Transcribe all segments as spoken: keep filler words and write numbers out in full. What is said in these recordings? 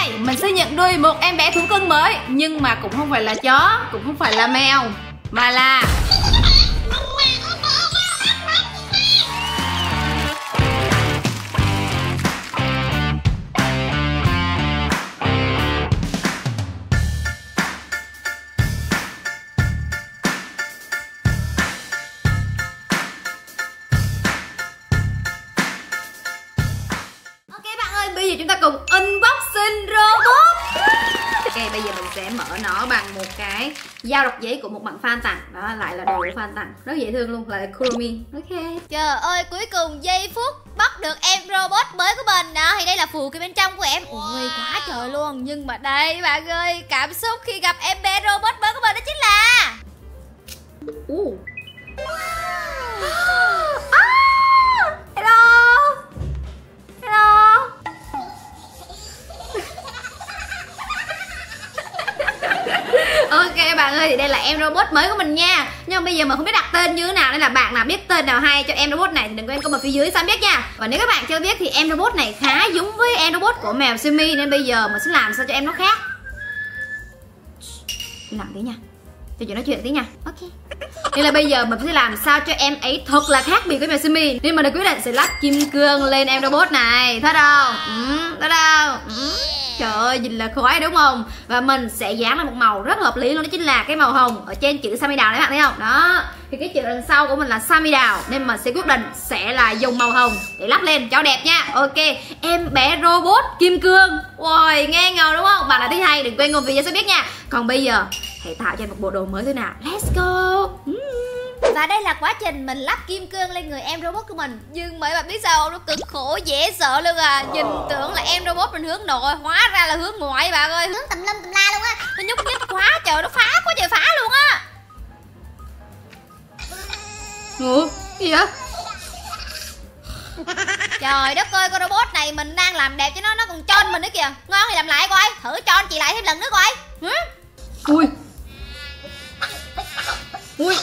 nay mình sẽ nhận nuôi một em bé thú cưng mới. Nhưng mà cũng không phải là chó, cũng không phải là mèo, mà là bây giờ chúng ta cùng unboxing robot. Ok, bây giờ mình sẽ mở nó bằng một cái dao đọc giấy của một bạn fan tặng. Đó lại là đồ của fan tặng, rất dễ thương luôn, lại là Kuromi. Ok. Trời ơi, cuối cùng giây phút bắt được em robot mới của mình đó. Thì đây là phù cái bên trong của em. Ôi quá trời luôn. Nhưng mà đây bạn ơi, cảm xúc khi gặp em bé robot mới của mình đó chính là uh. Ok bạn ơi, thì đây là em robot mới của mình nha. Nhưng mà bây giờ mình không biết đặt tên như thế nào, nên là bạn nào biết tên nào hay cho em robot này thì đừng quên comment phía dưới sao biết nha. Và nếu các bạn chưa biết thì em robot này khá giống với em robot của mèo Simi, nên bây giờ mình sẽ làm sao cho em nó khác. Nặng tí nha, cho chị nói chuyện tí nha. Ok. Nên là bây giờ mình sẽ làm sao cho em ấy thật là khác biệt với mèo Simi. Nên mình đã quyết định sẽ lắp kim cương lên em robot này. Thấy không? Ừ, thấy không? Ừ. Trời ơi, nhìn là khói đúng không? Và mình sẽ dán lên một màu rất hợp lý luôn, đó chính là cái màu hồng ở trên chữ Sammy Đào đấy bạn thấy không? Đó. Thì cái chữ đằng sau của mình là Sammy Đào, nên mình sẽ quyết định sẽ là dùng màu hồng để lắp lên cho đẹp nha. Ok, em bé robot kim cương. Ôi, nghe ngầu đúng không? Bạn nào thấy hay đừng quên comment video sẽ biết nha. Còn bây giờ hãy tạo cho một bộ đồ mới thế nào. Let's go. Và đây là quá trình mình lắp kim cương lên người em robot của mình. Nhưng mấy bạn biết sao, nó cực khổ dễ sợ luôn à. Nhìn tưởng là em robot mình hướng nội, hóa ra là hướng ngoại bạn ơi. Hướng tùm lum tùm la luôn á. Nó nhúc nhích quá trời, nó phá quá trời phá luôn á. Ủa, gì vậy? Trời đất ơi, con robot này mình đang làm đẹp cho nó, nó còn trơn mình nữa kìa. Ngon thì làm lại coi, thử trơn chị lại thêm lần nữa coi. Hử? Ui. Ui.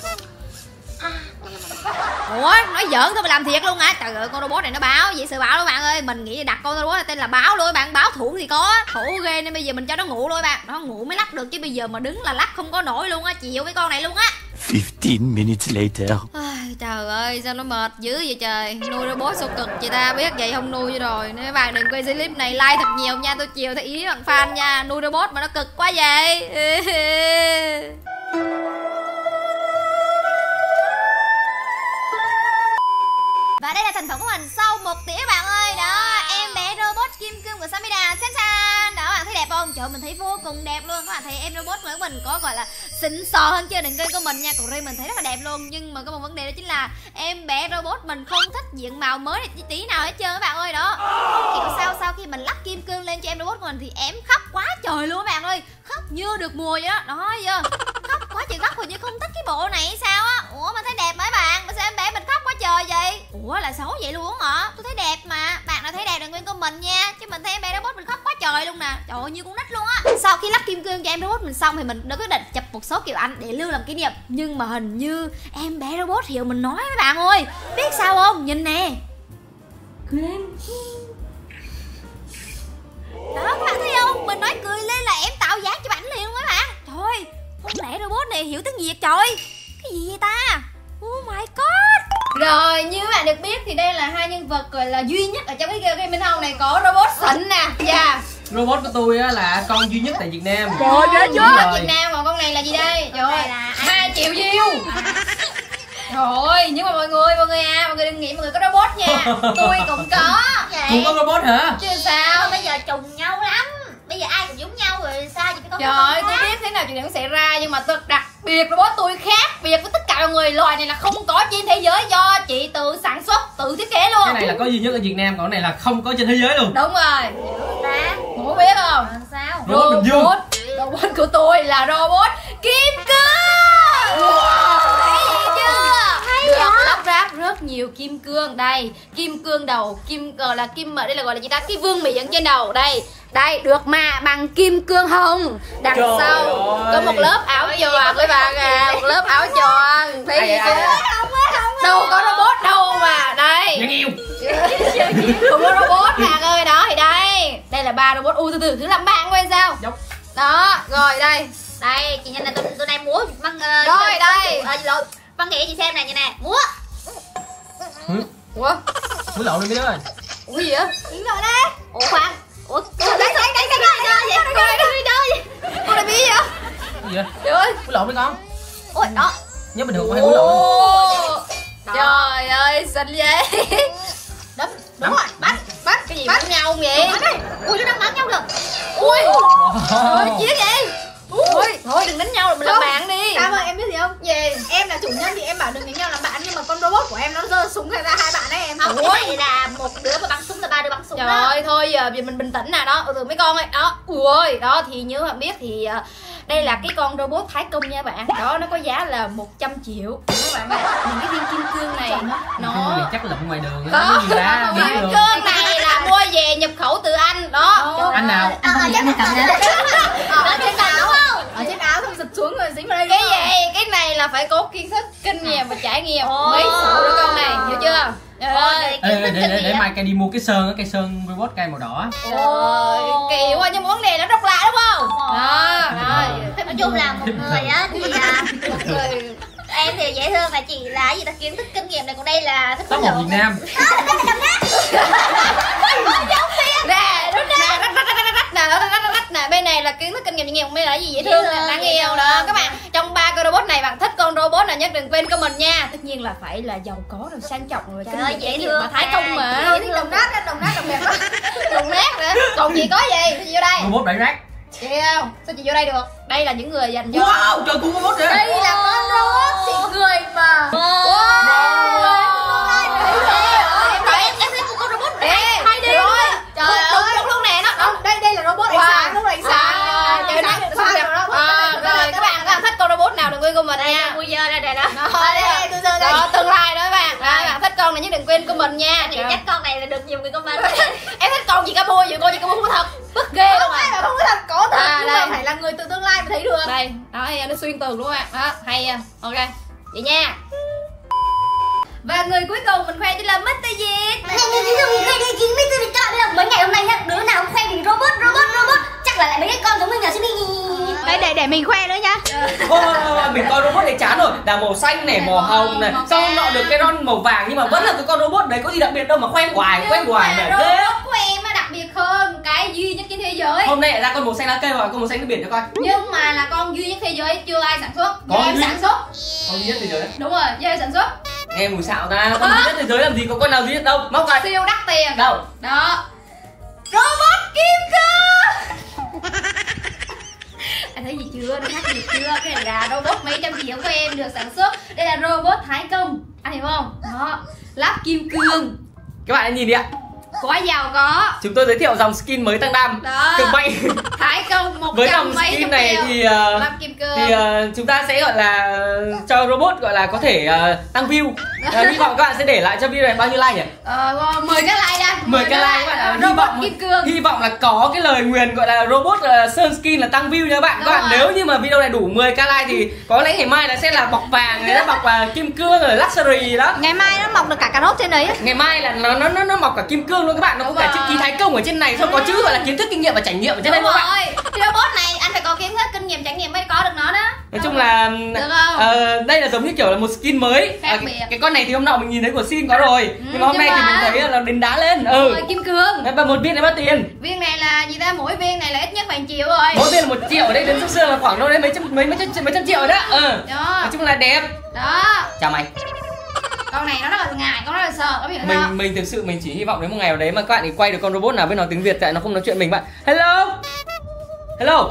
Ủa, nói giỡn thôi mà làm thiệt luôn hả? Trời ơi, con robot này nó báo, vậy sự báo đó bạn ơi. Mình nghĩ đặt con robot này tên là báo luôn bạn. Báo thủ thì có, thủ ghê nên bây giờ mình cho nó ngủ luôn bạn. Nó ngủ mới lắp được, chứ bây giờ mà đứng là lắp không có nổi luôn á. Chịu cái con này luôn á. fifteen minutes later. Ai, trời ơi, sao nó mệt dữ vậy trời. Nuôi robot sao cực vậy ta, biết vậy không nuôi rồi. Nếu các bạn đừng quay clip này like thật nhiều nha, tôi chiều theo ý bạn fan nha. Nuôi robot mà nó cực quá vậy. Và đây là thành phẩm của mình sau một tỉa bạn ơi. Đó, em bé robot kim cương của Sammy Đào. Chan chan. Đó, bạn thấy đẹp không? Trời, mình thấy vô cùng đẹp luôn. Các bạn thấy em robot mới của mình có gọi là xịn sò hơn chưa? Đừng quên của mình nha. Còn riêng mình thấy rất là đẹp luôn. Nhưng mà có một vấn đề đó chính là em bé robot mình không thích diện màu mới này tí nào hết trơn các bạn ơi. Đó, không hiểu sao sau khi mình lắp kim cương lên cho em robot của mình thì em khóc quá trời luôn các bạn ơi. Khóc như được mùa vậy đó. Đó chưa? Khóc quá trời khóc, hình như không thích cái bộ này hay sao á. Ủa mà thấy đẹp mấy bạn, mà sao em bé mình khóc quá trời vậy? Ủa là xấu vậy luôn hả? Tôi thấy đẹp mà. Bạn nào thấy đẹp đừng quên comment nha. Chứ mình thấy em bé robot mình khóc quá trời luôn nè. Trời ơi, như con nít luôn á. Sau khi lắp kim cương cho em robot mình xong thì mình đã quyết định chụp một số kiểu ảnh để lưu làm kỷ niệm. Nhưng mà hình như em bé robot hiểu mình nói mấy bạn ơi. Biết sao không? Nhìn nè. Cười lên. Đó các bạn thấy không? Mình nói cười lên là em tạo dáng cho ảnh liền luôn mấy bạn. Trời ơi, không lẽ robot này hiểu tiếng Việt trời. Cái gì vậy ta? Oh my god. Rồi, như các bạn được biết thì đây là hai nhân vật gọi là duy nhất ở trong cái game bên hông này có robot xịn nè. Dạ. Yeah. Robot của tôi á là con duy nhất tại Việt Nam. Trời ơi, ghê chưa? Việt Nam, còn con này là gì đây? Trời ơi, hai triệu view. Trời ơi, nhưng mà mọi người, mọi người à, mọi người đừng nghĩ mọi người có robot nha. Tôi cũng có. Cũng có robot hả? Chứ sao, bây giờ trùng nhau lắm. Bây giờ ai cũng giống nhau rồi sao? Chỉ có trời ơi, tôi biết thế nào chuyện này cũng xảy ra. Nhưng mà tôi đặc biệt robot tôi khác biệt với tất cả mọi người. Loài này là không có trên thế giới, do chị tự sản xuất, tự thiết kế luôn. Cái này là có duy nhất ở Việt Nam, còn cái này là không có trên thế giới luôn. Đúng rồi. Ta Không biết không? à, sao? Robot Bình Dương. Robot của tôi là robot kim cương. Wow. Thấy gì chưa? Hay được vậy? lắp ráp rất nhiều kim cương. Đây, kim cương đầu, kim gọi là kim ở đây là gọi là gì ta? Cái vương miện trên đầu đây. Đây, được mà bằng kim cương hồng. Đằng trời sau ơi. có một lớp áo choàng với bạn à, một lớp áo choàng. Thấy gì chưa? Không á, không Đâu có robot đâu mà. Đây. Nhân yêu. Không có robot bạn ơi. Đó thì đây. Đây là ba robot. U từ từ thứ làm bạn quên sao? Dốc. Đó, rồi đây. Đây, chị nhìn là tụi tụi này múa băng uh, Rồi, đây. Ờ, chị lộn. Văn Nghệ chị xem này như nè, múa. Ừ. Ủa? Múa lộn đi cái đứa ơi. Ủa gì vậy? Đứng rồi đấy. Ủa khoan. Ủa, đấy đấy đấy đấy đấy đấy vậy. Coi đây đây. Con này bị gì vậy? Cái gì vậy? Trời ơi. Múa lộn đi con. Ôi đó. Nhớ bình thường có hay múa lộn. Ồ. Trời ơi, xinh vậy. Đúng, đúng rồi, bắt. Bắt cái gì bắt nhau vậy? Ui nó đang bắn nhau được. Ui. Ôi Wow. chiếc vậy. Ui, thôi đừng đánh nhau rồi mình làm bạn đi. Cam ơi, em biết gì không? Gì? Em là chủ nhân thì em bảo đừng đánh nhau làm bạn, nhưng mà con robot của em nó giơ súng ra hai bạn ấy em. Không, cái này là một đứa mà bắn súng là ba đứa bắn súng Trời đó. ơi, thôi giờ giờ mình bình tĩnh nè đó, từ mấy con ơi, đó, ui đó thì như bạn biết thì uh, đây là cái con robot Thái Công nha bạn, đó nó có giá là một trăm triệu. Các bạn ơi, những cái viên kim cương này Cái nó này chắc là ngoài đường có nó gì ra kim biết được. cương này là mua về nhập khẩu từ Anh đó. Anh nào? Ờ, ờ, chắc là cầm nha. Ở trên tàu đúng không? Ở trên áo xong giật xuống rồi dính vào đây. Cái gì? Cái này là phải có kiến thức, kinh nghiệm và trải nghiệm Ồ. mới sửa được con này, hiểu chưa? Trời ơi. Ê, để, để, để, để mai cây đi mua cái sơn á, cây sơn robot cây màu đỏ. Ôi, kỳ quá, nhưng mà vấn đề nó độc lạ đúng không? Đó, đó. Nói chung là một người á thì à, người em thì dễ thương, là chị là cái gì ta, kiến thức kinh nghiệm này, còn đây là thích Top một Việt Nam. Nè, nó nè, rách rách rách rách nè, rách rách rách nè, bên này là kiến thức kinh nghiệm nhiều, bên này là gì dễ thương nè, đáng yêu đó. Các bạn, trong ba con robot này bạn thích con robot nào nhất đừng quên comment nha. Tất nhiên là phải là giàu có rồi, sang trọng rồi, Trời ơi, dễ kinh thương mà Thái Công mà. dễ Cái đồng nát á, đồng nát đồng đẹp lắm. Đồng nát nữa. Còn gì có gì? Sao chị vô đây? Robot đẩy rác. Chị không? Sao chị vô đây được? Đây là những người dành cho Wow, trời cũng robot Đây vậy. là con robot chỉ người mà. Em em thấy một con robot Ê, hai D rồi. luôn. Trời ơi, đúng luôn nè nó. Không, đây đây là robot ánh Wow. sáng, lúc ánh sáng. À, trời Sáng đất, điện sao thoại đẹp. rồi đó. À, rồi các bạn các bạn thích con robot nào đừng quên comment nha. Bây giờ đây đây đó. Đây, đây, từ từ đây. Đó, tương lai đó các bạn. À, các bạn thích con này nhất đừng quên comment nha. Thì chắc con này là được nhiều người comment. Em thích con gì cả mua gì con gì cả mua thật. Tức ghê luôn Không ai à. mà không có thật, có thật, À, nhưng đây. mà phải là người từ tương lai mới thấy được. Đây, đó nó xuyên tường đúng không ạ? Đó, hay à. Ok. Vậy nha. Và người cuối cùng mình khoe chính là mít Tây Việt. Này người thấy không? Người đây chín mươi tư phần trăm bây giờ mấy ngày hôm nay nhá, đứa nào cũng khoe mình robot robot robot, chắc là lại mấy cái con giống mình nhỏ xinh. Đây để để mình khoe nữa nhá. Ô, mình coi robot này chán rồi, là màu xanh này, màu hồng này, màu xong cam. nọ được cái ron màu vàng, nhưng mà vẫn là cái con robot đấy, có gì đặc biệt đâu mà khoe hoài, khoe hoài này ghê. Robot của em nó đặc biệt hơn cái duy nhất trên thế giới. Hôm nay lại ra con màu xanh lá cây rồi, con màu xanh nước biển cho coi. Nhưng mà là con duy nhất thế giới chưa ai sản xuất. Có Do em duy- sản xuất. Con duy nhất thế giới đấy. Đúng rồi, do em sản xuất. Nghe mùi xạo ra, con duy nhất thế giới làm gì có con nào duy nhất đâu, móc coi. Siêu đắt tiền. Đâu? Đó. Robot kim cương. Anh thấy gì chưa? Nó khác gì chưa? Cái này là robot mấy trăm triệu của em được sản xuất. Đây là robot Thái Công. Anh hiểu không? Đó. Lắp kim cương. Các bạn nhìn đi ạ. Quá giàu có. Chúng tôi giới thiệu dòng skin mới tăng năm. Đó. Cực mạnh. Thái Công một Với trăm dòng mấy skin chục này triệu. thì uh, Lắp kim cương. thì uh, chúng ta sẽ gọi là cho robot gọi là có thể uh, tăng view. Uh, hy vọng các bạn sẽ để lại cho video này bao nhiêu like nhỉ? Ờ, mười cái like ra. mười cái like các bạn. Hy Robot vọng kim cương. hy vọng là có cái lời nguyền gọi là robot uh, sơn skin là tăng view nha các bạn. Đúng Các bạn rồi. nếu như mà video này đủ mười cái like thì có lẽ ngày mai là sẽ là bọc vàng, nó bọc uh, kim cương rồi luxury gì đó. Ngày mai nó mọc được cả cà rốt trên đấy. Ngày mai là nó nó nó, nó mọc cả kim cương luôn các bạn, nó có Đúng cả rồi. chữ ký Thái Công ở trên này, xong có chữ gọi là kiến thức kinh nghiệm và trải nghiệm ở trên đây Đúng các bạn. rồi. Cái robot này anh phải có kiến thức, kinh nghiệm, trải nghiệm mới có được nó đó. Nói chung là Được không? ờ, đây là giống như kiểu là một skin mới. Khác Ờ, biệt. cái, cái con này thì hôm nọ mình nhìn thấy của Xin có rồi, nhưng mà hôm nhưng nay thì mà- mình thấy là đính đá lên. Đúng Ừ. rồi, kim cương. Đấy, và một viên này bao tiền? Viên này là gì ta? Mỗi viên này là ít nhất khoảng triệu rồi. Mỗi viên là một triệu, ở đây đến xương xương là khoảng đâu đấy mấy trăm mấy mấy trăm mấy trăm triệu rồi đó. Ừ. Đó. Nói chung là đẹp. Đó. Chào mày. Con này nó rất là ngại, con rất là sợ, có biết không? Mình mình thực sự mình chỉ hy vọng đến một ngày nào đấy mà các bạn ấy quay được con robot nào biết nói tiếng Việt, tại nó không nói chuyện mình bạn. Hello. Hello.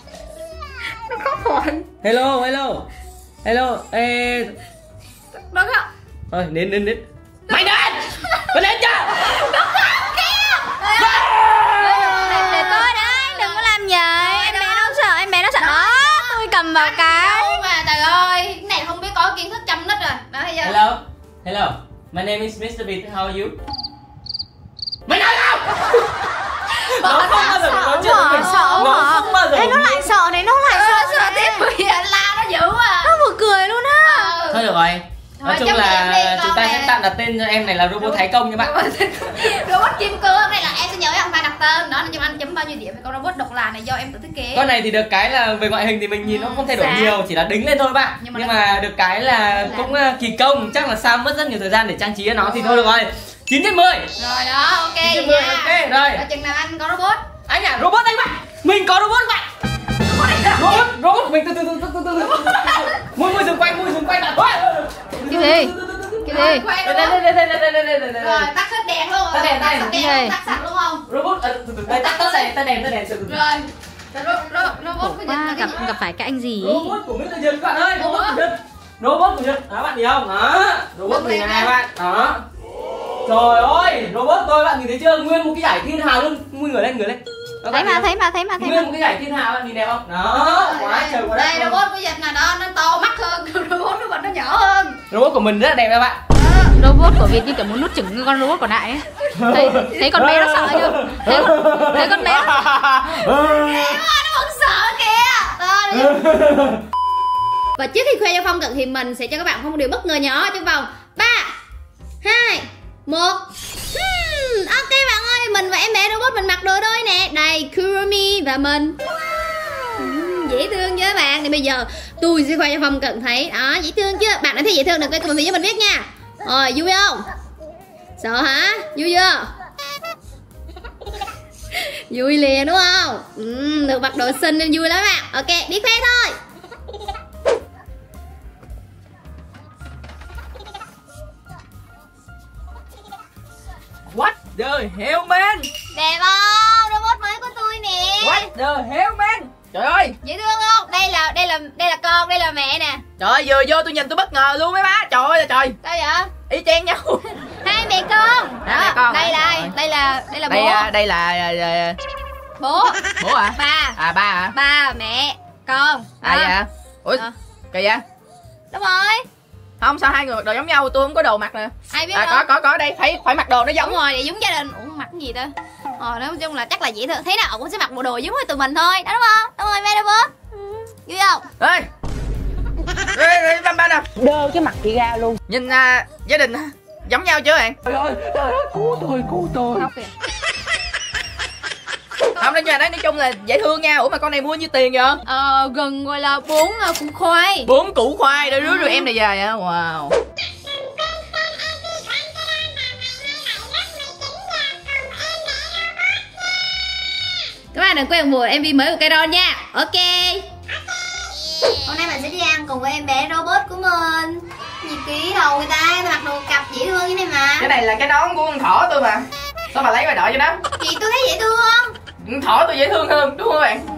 Nó khóc rồi. Hello, hello. Hello. Ê. Nó khóc. Thôi, đến đến đến. Mày đến. Mày đến chưa? Để, để tôi đấy, đừng có làm vậy. Em bé nó sợ, em bé nó sợ. Đó, tôi cầm vào cái. Đâu mà trời ơi, cái này không biết có kiến thức trăm nít rồi. Đó bây giờ. Hello. Hello. My name is mít tơ Beat. How are you? Mày nói không? Nó không bao giờ nói chuyện với mình. Sợ Nó hả? không bao giờ. Ê, nó lại sợ đấy, nó lại Nó sợ. sợ tiếp vì anh la nó dữ à. Nó vừa cười luôn á. Ừ. Thôi được rồi. Nói chung là chúng ta sẽ tạm đặt tên cho em này là robot Thái Công nha bạn. Robot kim cương này là em sẽ nhớ không phải đặt tên. Đó, nhưng anh chấm bao nhiêu điểm với con robot độc là này do em tự thiết kế. Con này thì được cái là về ngoại hình thì mình nhìn nó không thay đổi nhiều, chỉ là đính lên thôi bạn. Nhưng mà, nhưng mà được cái là cũng kỳ công, chắc là Sam mất rất nhiều thời gian để trang trí cho nó thì thôi được rồi. chín trên mười. Rồi đó, ok. chín trên mười, ok rồi. Ở chừng nào anh có robot. Anh à, robot anh bạn. Mình có robot bạn. Robot, robot của mình từ từ từ từ từ từ. Mui mui dừng quay, mui dừng quay bạn. Cái gì? Cái gì? Đây đây đây đây đây đây đây đây. Rồi, tắt hết đèn luôn. Tắt đèn đây. Tắt sạch luôn không? Robot từ từ đây tắt tắt đèn, tắt đèn, tắt đèn từ từ. Rồi. Robot của Nhật là cái gặp gì? gặp phải cái anh gì? Robot của Mít Nhật các bạn ơi, robot của Nhật. Robot của Nhật, đó bạn nhìn không? Đó, robot mình này bạn. Đó. Trời ơi, robot tôi bạn nhìn thấy chưa? Nguyên một cái giải thiên hà luôn. Nguyên người lên, người lên. Đó, Thấy mà, thấy mà, thấy mà, thấy nguyên mà. một cái giải thiên hà bạn nhìn đẹp không? Đó, quá trời quá đất. Đây robot của Nhật là đó, nó to mắt hơn, robot của mình nó nhỏ hơn. Robot của mình rất là đẹp các bạn. Robot của Việt như kiểu muốn nuốt chửng cái con robot còn lại ấy. Thấy, thấy con bé nó sợ chưa? Thấy, thấy con bé nó Nó vẫn sợ kìa. Đó, và trước khi khoe cho Phong cận thì mình sẽ cho các bạn một điều bất ngờ nhỏ trong vòng ba, hai, một. Hmm, ok bạn ơi, mình và em bé robot mình mặc đồ đôi nè. Đây, Kurumi và mình. Hmm, dễ thương chứ bạn. Thì bây giờ tôi sẽ khoe cho Phong cận thấy. Đó, dễ thương chưa? Bạn đã thấy dễ thương được comment phía cho mình biết nha. Rồi, vui không? Sợ hả? Vui chưa? Vui liền đúng không? Ừ, được mặc đồ xinh nên vui lắm bạn. Ok, đi khoe thôi. What the hell man? Đẹp không? Robot mới của tôi nè. What the hell man? Trời ơi, Dễ thương không? Đây là đây là đây là con, đây là mẹ nè. trời ơi, vừa vô tôi nhìn tôi bất ngờ luôn mấy má. Trời ơi là trời, Sao vậy? y chang nhau. Hai mẹ con. Hai mẹ con Đây hả? đây, đây là đây là bố. Đây à, đây là à, à, Bố. bố hả? Ba. À ba hả? Ba mẹ con. À Đó. dạ. Ủa Ờ. kỳ vậy? Đúng rồi. Không sao hai người mặc đồ giống nhau, tôi không có đồ mặc nè. Ai biết À đâu. có có có đây, phải phải mặc đồ nó giống. Đúng rồi, để giống gia đình. Ủa mặc cái gì ta? Ờ nói chung là chắc là dễ thương. Thế nào cũng sẽ mặc bộ đồ giống với tụi mình thôi. Đó đúng không? Đúng rồi, mẹ robot. Ừ. Vui không? Ê. Ê, ê, ba ba nè. đơ cái mặt chị ra luôn. Nhìn à, gia đình giống nhau chưa bạn? Trời ơi, trời ơi, cứu tôi, cứu tôi. Khóc kìa. Không nói chung là đấy, nói chung là dễ thương nha. Ủa mà con này mua nhiêu tiền vậy? Ờ gần gọi là bốn uh, củ khoai. Bốn củ khoai để rước rồi em này về hả? Wow. Các bạn đừng quên một em vê mới của Kairon nha. Ok. Hôm nay mình sẽ đi ăn cùng với em bé robot của mình. Gì ký đầu người ta, mặc đồ cặp dễ thương như này mà. Cái này là cái nón của con thỏ tôi mà. Sao bà lấy bà đội cho nó? Chị tôi thấy dễ thương không? Con thỏ tôi dễ thương hơn đúng không các bạn?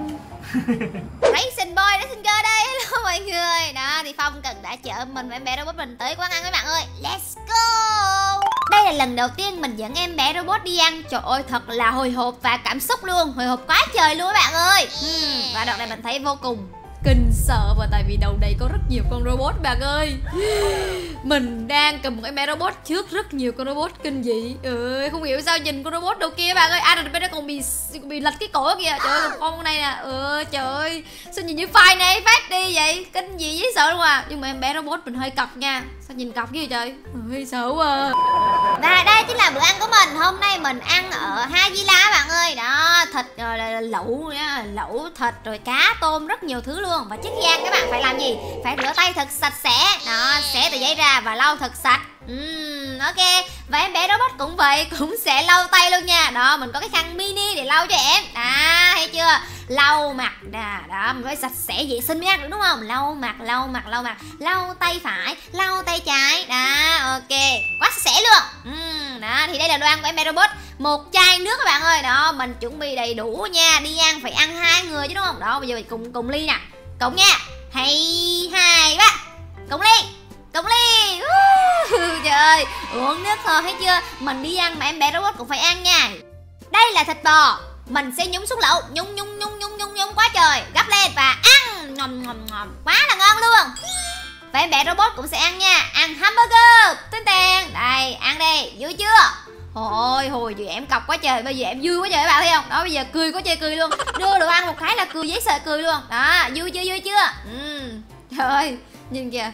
Racing Boy, Racing Girl đây, hello mọi người. Đó thì Phong Cần đã chở mình và em bé robot mình tới quán ăn các bạn ơi. Let's go. Đây là lần đầu tiên mình dẫn em bé robot đi ăn. Trời ơi thật là hồi hộp và cảm xúc luôn. Hồi hộp quá trời luôn các bạn ơi. hmm, Và đoạn này mình thấy vô cùng kinh sợ, và tại vì đầu đây có rất nhiều con robot bạn ơi. Mình đang cầm một em bé robot trước rất nhiều con robot kinh dị. Ừ, không hiểu sao nhìn con robot đầu kia bạn ơi. À rồi bên đó còn bị bị lệch cái cổ kìa. Trời ơi con này nè. Ừ trời ơi, sao nhìn như phai này phát đi vậy, kinh dị dễ sợ luôn à. Nhưng mà em bé robot mình hơi cọc nha. Sao nhìn cọc kia trời. Hơi sợ quá à. Và đây chính là bữa ăn của mình. Hôm nay mình ăn ở Havila bạn ơi. Đó, thịt rồi là lẩu nha, lẩu thịt rồi cá tôm rất nhiều thứ luôn. Và trước khi ăn các bạn phải làm gì? Phải rửa tay thật sạch sẽ. Đó, xẻ tờ giấy ra và lau thật sạch. Uhm, ok. Và em bé robot cũng vậy, cũng sẽ lau tay luôn nha. Đó, mình có cái khăn mini để lau cho em. À, thấy chưa? Lau mặt nè, đó, mình phải sạch sẽ vệ sinh mới ăn được đúng không? Lau mặt, lau mặt, lau mặt, lau tay phải, lau tay trái. Đó, ok. Quá sạch sẽ luôn. Uhm, đó, thì đây là đồ ăn của em bé robot. Một chai nước các bạn ơi. Đó, mình chuẩn bị đầy đủ nha. Đi ăn phải ăn hai người chứ đúng không? Đó, bây giờ mình cùng cùng ly nè. Cộng nha. Hay hai ba. Cộng ly. Cộng ly. Trời ơi, uống nước thôi thấy chưa? Mình đi ăn mà em bé robot cũng phải ăn nha. Đây là thịt bò. Mình sẽ nhúng xuống lẩu, nhúng nhúng nhúng nhúng nhúng nhúng quá trời, gắp lên và ăn. Ngồm ngồm ngồm, quá là ngon luôn. Và em bé robot cũng sẽ ăn nha. Ăn hamburger. Tên tèn. Đây, ăn đi, vui chưa? Hồi hồi giờ em cọc quá trời, bây giờ em vui quá trời các bạn thấy không? Đó bây giờ cười quá trời cười luôn. Đưa đồ ăn một cái là cười dễ sợ cười luôn. Đó, vui chưa vui chưa? Ừ. Trời ơi, nhìn kìa.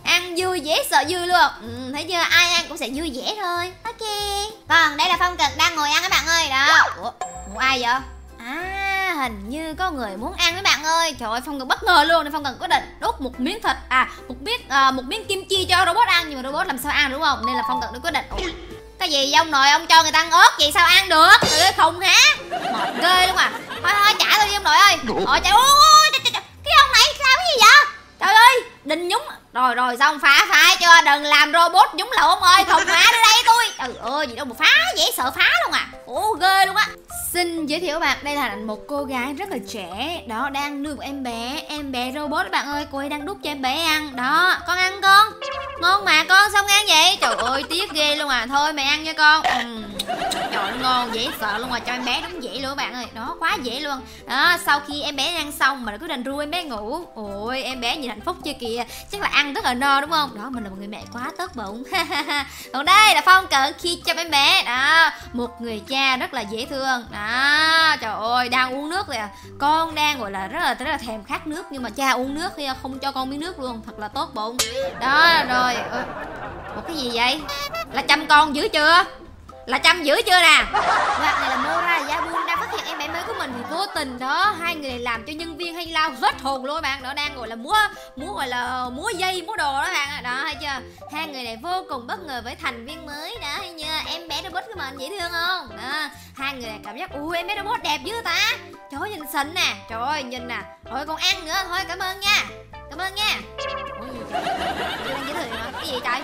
ăn vui dễ sợ vui luôn. Ừ, thấy chưa, ai ăn cũng sẽ vui vẻ thôi. Ok. Còn đây là Phong Cần đang ngồi ăn các bạn ơi. Đó. Ủa, Ủa ai vậy? À, hình như có người muốn ăn mấy bạn ơi. Trời ơi, Phong Cần bất ngờ luôn nên Phong Cần quyết định đút một miếng thịt, à một miếng uh, một miếng kim chi cho robot ăn, nhưng mà robot làm sao ăn đúng không? Nên là Phong Cần đã quyết định. Ủa, cái gì ông nội ông cho người ta ăn ớt vậy sao ăn được? Trời ơi khùng hả? Mệt ghê luôn à. Thôi thôi trả tôi đi ông nội ơi. Ôi trời ơi, cái ông này làm cái gì vậy? Trời ơi, định nhúng. Rồi rồi xong phá phá cho, đừng làm robot nhúng lậu ông ơi, không phá đến đây tôi. Trời ơi, gì đâu mà phá, dễ sợ phá luôn à. Ủa ghê luôn á. Xin giới thiệu các bạn, đây là một cô gái rất là trẻ. Đó, đang nuôi một em bé, em bé robot các bạn ơi. Cô ấy đang đút cho em bé ăn. Đó, con ăn con. Ngon mà con, xong ăn vậy? Trời ơi, tiếc ghê luôn à. Thôi mày ăn nha con. Ừ. Trời ơi, ngon, dễ sợ luôn à. Cho em bé đúng dễ luôn các bạn ơi. Đó, quá dễ luôn. Đó, sau khi em bé ăn xong mà quyết định ru em bé ngủ. Ôi, em bé nhìn hạnh phúc chưa kìa. Chắc là ăn rất là no đúng không? Đó, mình là một người mẹ quá tốt bụng. Còn đây là Phong Cận khi cho em bé. Đó, một người cha rất là dễ thương. Đó, trời ơi, đang uống nước rồi à. Con đang gọi là rất là rất là thèm khát nước, nhưng mà cha uống nước thì không cho con miếng nước luôn, thật là tốt bụng. Đó, rồi. Ủa, Ủa cái gì vậy? Là chăm con dữ chưa? Là chăm dữ chưa nè? Đoạn này là Mora và Yabun đang phát hiện em bé mới của mình thì vô tình đó, hai người này làm cho nhân viên hay lao hết hồn luôn các bạn. Đó, đang gọi là múa múa gọi là múa dây múa đồ đó các bạn. Đó, thấy chưa? Hai người này vô cùng bất ngờ với thành viên mới đó, thấy chưa? Em bé robot của mình dễ thương không? Đó, hai người này cảm giác ui em bé robot đẹp dữ ta. Trời ơi nhìn xinh nè. Trời ơi nhìn nè. Rồi còn ăn nữa. Thôi cảm ơn nha. Cảm ơn nha. Ủa gì trời? Chưa đang giới thiệu hả? Cái gì trời?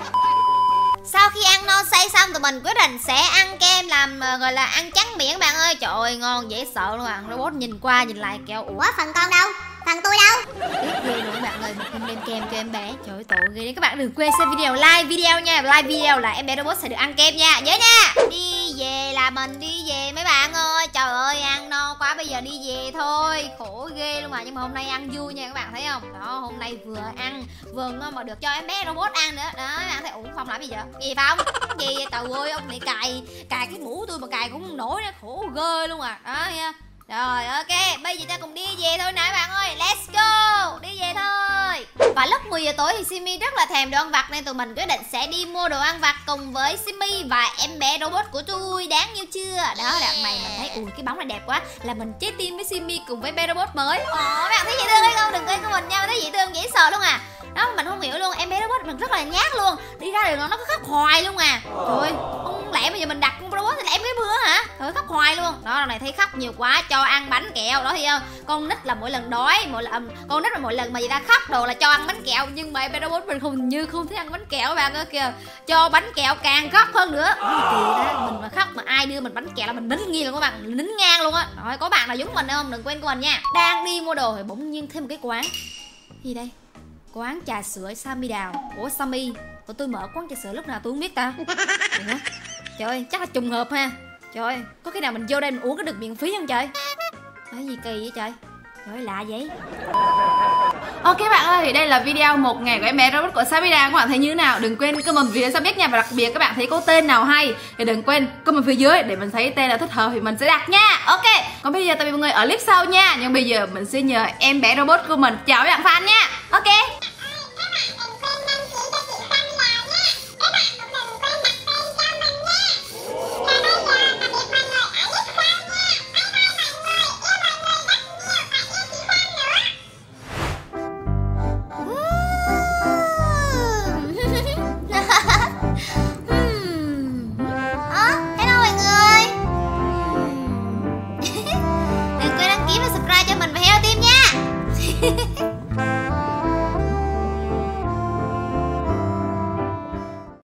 Sau khi ăn no say xong tụi mình quyết định sẽ ăn kem làm uh, gọi là ăn trắng miệng các bạn ơi. Trời ơi ngon dễ sợ luôn à. Robot nhìn qua nhìn lại kêu ủa phần con đâu? Phần tôi đâu? Tiếc ghê luôn các bạn ơi, mình không đem kem cho em bé. Trời ơi tội ghê. Các bạn đừng quên xem video, like video nha. Like video là em bé robot sẽ được ăn kem nha. Nhớ nha. Đi về là mình đi về mấy bạn ơi. Trời ơi ăn no quá bây giờ đi về thôi. Khổ ghê luôn mà. Nhưng mà hôm nay ăn vui nha các bạn thấy không? Đó hôm nay vừa ăn vừa ngon mà được cho em bé robot ăn nữa. Đó các bạn thấy ủa Phong làm gì vậy? Gì Phong? Gì vậy? Trời ơi ông này cài cài cái mũ tôi mà cài cũng không nổi nữa. Khổ ghê luôn à. Đó nha. Rồi ok, bây giờ ta cùng đi về thôi nè các bạn ơi. Let's go, đi về thôi. Và lúc mười giờ tối thì Simi rất là thèm đồ ăn vặt nên tụi mình quyết định sẽ đi mua đồ ăn vặt cùng với Simi và em bé robot của tôi. Đáng yêu chưa? Đó đoạn này mình thấy ui cái bóng này đẹp quá, là mình trái tim với Simi cùng với bé robot mới. Ồ các bạn thấy dễ thương hay không? Đừng quên của mình nha, thấy dễ thương dễ sợ luôn à. Đó mình không hiểu luôn, em bé robot mình rất là nhát luôn. Đi ra đường nó cứ khóc hoài luôn à. Trời ơi, không lẽ bây giờ mình đặt con robot thì em cái bữa hả? Trời ơi khóc hoài luôn. Đó lần này thấy khóc nhiều quá cho ăn bánh kẹo đó thấy không? Con nít là mỗi lần đói, mỗi lần con nít là mỗi lần mà người ta khóc đồ là cho ăn bánh kẹo, nhưng mà em bé robot mình không như không thích ăn bánh kẹo các bạn ơi kìa. Cho bánh kẹo càng khóc hơn nữa. Kỳ đó, mình mà khóc mà ai đưa mình bánh kẹo là mình đính nghi luôn các bạn, đính ngang luôn á. Rồi có bạn nào giống mình không? Đừng quên của mình nha. Đang đi mua đồ thì bỗng nhiên thêm một cái quán. Gì đây? Quán trà sữa Sammy Đào. Ủa Sammy, tụi tôi mở quán trà sữa lúc nào tôi không biết ta. Ủa? Trời ơi, chắc là trùng hợp ha. Trời ơi, có khi nào mình vô đây mình uống có được miễn phí không trời? Cái gì kỳ vậy trời? Trời ơi, lạ vậy. Ok các bạn ơi, đây là video một ngày của em bé robot của Samida. Các bạn thấy như thế nào? Đừng quên comment phía sau biết nha. Và đặc biệt các bạn thấy có tên nào hay thì đừng quên comment phía dưới để mình thấy tên nào thích hợp thì mình sẽ đặt nha. Ok, còn bây giờ tạm biệt mọi người ở clip sau nha. Nhưng bây giờ mình sẽ nhờ em bé robot của mình chào các bạn fan nha. Ok.